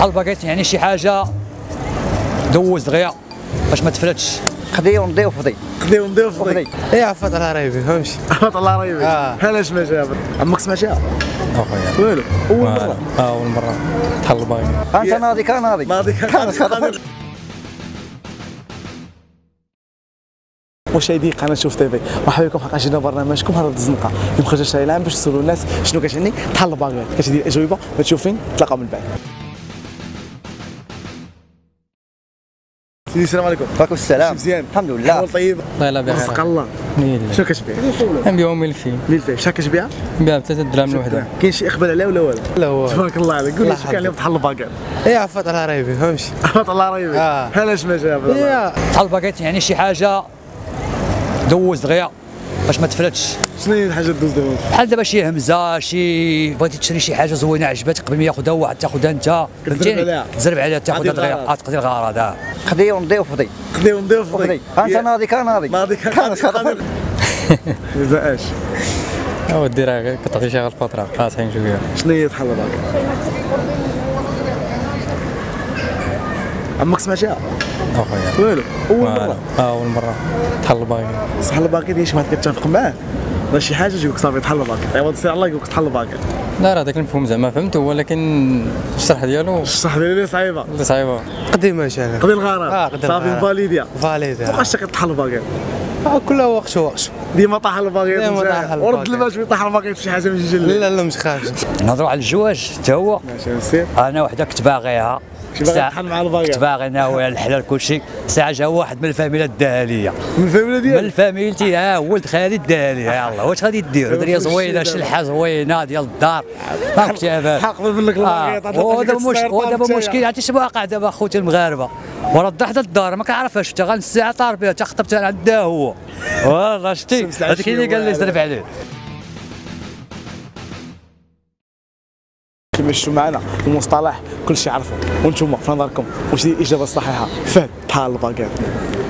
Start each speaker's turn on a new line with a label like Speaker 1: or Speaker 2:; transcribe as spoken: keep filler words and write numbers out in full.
Speaker 1: طحال الباكيت يعني شي حاجه دوز دغيا باش ما تفلتش.
Speaker 2: قضيه ونضي وفضي
Speaker 3: قضيه ونضي وفضي.
Speaker 4: ايه عفات على رايبي فهمتي.
Speaker 3: عفات على رايبي.
Speaker 4: اه
Speaker 3: علاش ما جابت؟ عمرك سمعتيها؟
Speaker 4: اخويا
Speaker 3: والو اول مره.
Speaker 4: اه اول مره طحال الباكيت.
Speaker 2: انت ناضي كان ناضي
Speaker 3: ناضي كان مشاهدي قناه شوف تيفي، مرحبا بكم في حلقه جديده برنامجكم هرب الزنقه اللي مخرج الشارع العام باش تسولوا الناس شنو كتعني طحال الباكيت. كتدير الاجوبه ما تشوفين تلاقاو من بعد. سيدي السلام عليكم.
Speaker 2: وعليكم السلام.
Speaker 3: مزيان
Speaker 2: الحمد لله.
Speaker 3: حوال طيب.
Speaker 4: الله يلا بخير.
Speaker 3: رزق الله. شنو كتبيع؟
Speaker 4: نبيعو مية ألفين.
Speaker 3: مية ألفين. شحال كتبيع؟
Speaker 4: نبيع بثلاثة دراهم الوحده.
Speaker 3: كاين شي اقبال عليها ولا والو؟
Speaker 4: لا هو
Speaker 3: تبارك الله عليك. قول لي شنو كان عليهم طحال الباكيت.
Speaker 4: ايه عفات على رايبي فهمتي.
Speaker 3: عفات على رايبي.
Speaker 4: اه
Speaker 3: علاش ما جابت؟
Speaker 1: طحال الباكيت يعني شي حاجه دوز دغيا باش ما تفلتش.
Speaker 3: شنو هي الحاجه دوز دابا؟
Speaker 1: بحال دابا شي همزه، شي بغيتي تشري شي حاجه زوينه عجبتك قبل ما ياخذها واحد تاخذها انت، فهمتيني؟ تزرب عليها تاخذها دغيا تقضي الغرض. اه
Speaker 2: قضيه ونضي وفضي.
Speaker 3: قضيه ونضي وفضي.
Speaker 2: انت ناضي كان ناضي
Speaker 3: ناضي كان قادر. مازال اش؟
Speaker 4: هو ديرها كتعطي شي غير الفتره قاطعين شويه.
Speaker 3: شنو هي طحال الباكيت؟ عمرك سمعتيها؟
Speaker 4: اخويا
Speaker 3: والو اول مره.
Speaker 4: اه اول مره طحال الباكيت.
Speaker 3: طحال الباكيت هي شي واحد كتفق معاه ولا شي حاجه يجيك صافي طحال الباكيت، عوض سير الله يقول لك طحال الباكيت.
Speaker 4: لا راه داك المفهوم زعما فهمته ولكن الشرح ديالو
Speaker 3: الشرح ديالي صعيبه.
Speaker 4: صعيبه.
Speaker 5: قديمه انا
Speaker 3: قضي الغرض.
Speaker 5: اه قديم
Speaker 3: صافي فاليديا
Speaker 5: فاليديا.
Speaker 3: فوقاش تاكل طحال الباكيت؟
Speaker 5: آه كل وقت وقت
Speaker 3: ديما طاح الباكيت.
Speaker 5: ديما طاح الباكيت.
Speaker 3: ورد الماء طاح الباكيت شي حاجه من جل.
Speaker 5: لا لا مش خايف.
Speaker 1: نهضروا على الجواج حتى هو.
Speaker 3: ماشي نسير.
Speaker 1: انا وحده كنت باغيها،
Speaker 3: شي باغي طحال مع الباكيت.
Speaker 1: كنت باغي ناوي على الحلال كلشي، ساعه جا واحد من الفاميله داها ليا.
Speaker 3: من الفاميله
Speaker 1: من
Speaker 3: ديالك؟
Speaker 1: فاميلتي. ها ولد خالي داها ليا. يلاه واش غادي دير؟ دريه زوينه شلحه زوينه ديال الدار ما كنتش عارف.
Speaker 3: حق قبل منك الباكيت.
Speaker 1: ودابا مش ودابا مشكل عرفتي شنو واقع دابا خوتي المغاربه، ورا حدا الدار ما كنعرفهاش حتى غنص ساعه طار بها حتى خطبتها عندها هو. والله شتي هذاك اللي قال لي زرب عليه.
Speaker 3: كما شفتوا معنا المصطلح كلشي عرفوا، وانتم في نظركم واش هي الاجابه الصحيحه؟ فهد طحال الباكيت.